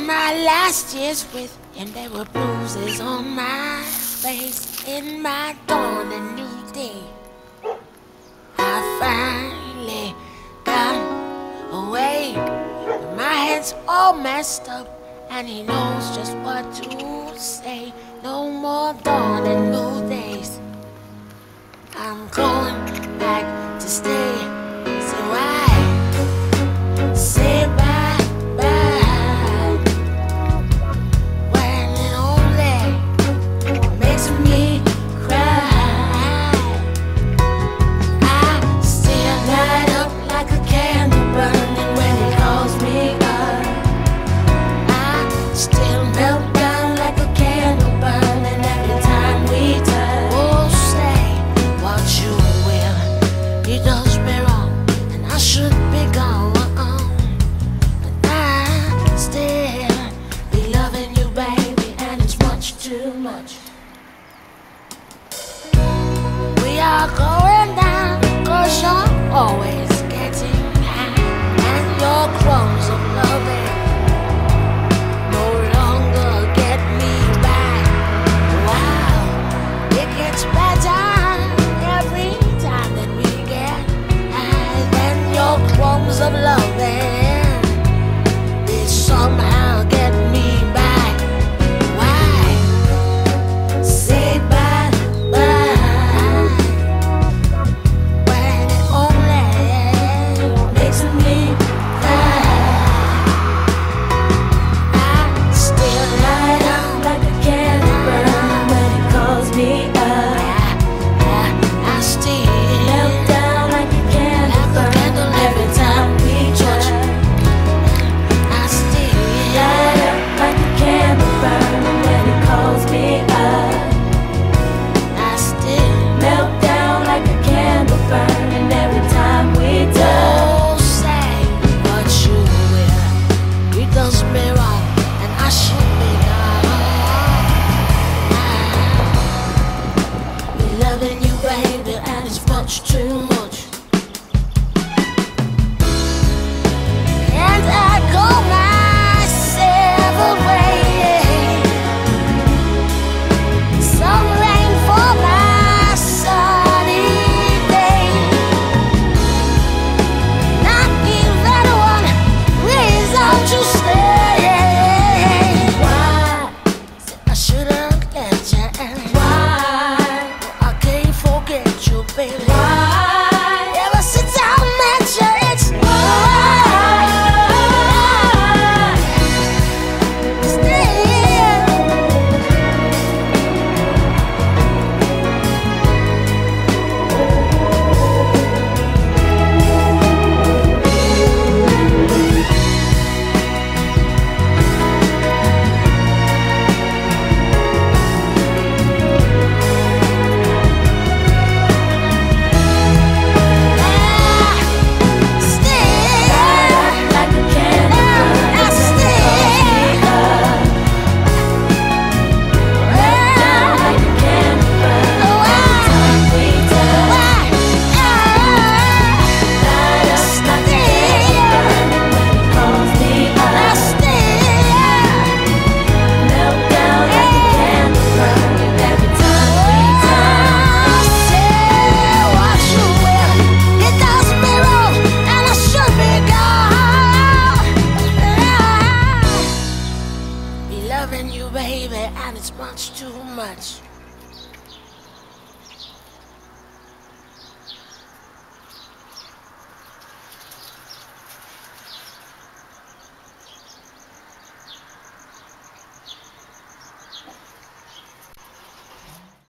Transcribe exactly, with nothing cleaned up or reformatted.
my last years with him, there were bruises on my face. In my dawn, a new day, I finally got away. But my head's all messed up, and he knows just what to say. No more dawn and new days. I'm going back to stay. So I say bye bye when it only makes me cry. I still light up like a candle burning when he calls me up. I still melt down like a candle burning every time we touch. Oh, say what you will, he does me wrong, and I should be gone. But I still be loving you, baby, and it's much too much. We are going down, cause you're always getting high, and your crumbs of loving no longer get me back. Wow, it gets better every time that we get high, then your crumbs of loving, they somehow get me back. Why? Say bye bye when it only makes me cry. I still light up like a candle burning when it calls me up. I, I still melt down like a candle burning every time we touch. I still light up like a candle burning when it calls me up. I still melt down like a candle burning every time we touch. Oh, say what you will, it does me wrong, and I should be gone. I be loving you, baby, and it's much too much. And I go my several ways. Some rain for my sunny day. Not even one reason to stay. Why? I shouldn't let you in. Why? I can't forget you, baby. Why? Ever since I met you, it's why. Still. Loving you, baby, and it's much too much.